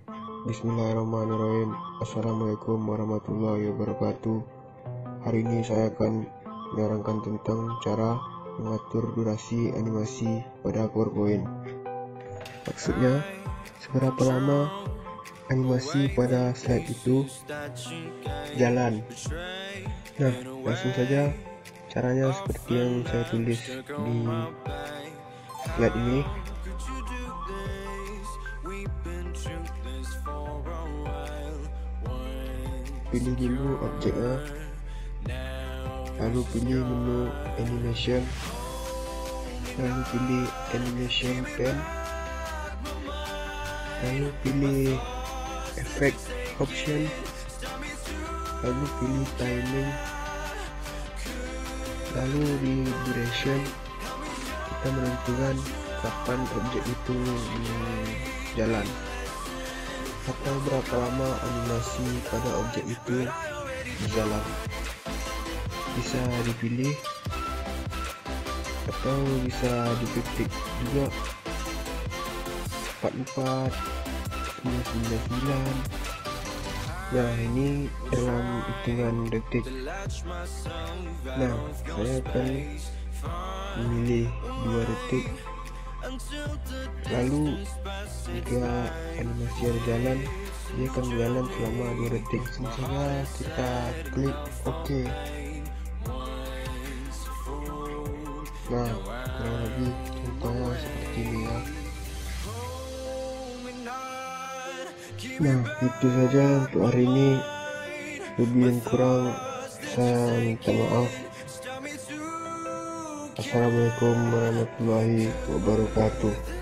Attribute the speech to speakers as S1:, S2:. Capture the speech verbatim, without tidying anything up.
S1: Bismillahirrahmanirrahim. Assalamualaikum warahmatullahi wabarakatuh. Hari ini saya akan menerangkan tentang cara mengatur durasi animasi pada PowerPoint. Maksudnya, seberapa lama animasi pada slide itu jalan. Nah, langsung saja caranya seperti yang saya tulis di slide ini. Pilih dulu objeknya, lalu pilih menu animation, lalu pilih animation pen, lalu pilih effect option, lalu pilih timing, lalu di duration kita menentukan kapan objek itu jalan atau berapa lama animasi pada objek itu berjalan. Bisa dipilih atau bisa diketik juga empat empat sembilan sembilan sembilan. Nah, ini dalam hitungan detik. Nah, saya akan memilih dua detik. Lalu jika animasi ada jalan, dia akan berjalan selama dua detik. Misalnya kita klik OK. Nah, kurang lebih contohnya seperti ini ya. Nah, itu saja untuk hari ini. Lebih dan kurang saya minta maaf. Assalamualaikum warahmatullahi wabarakatuh.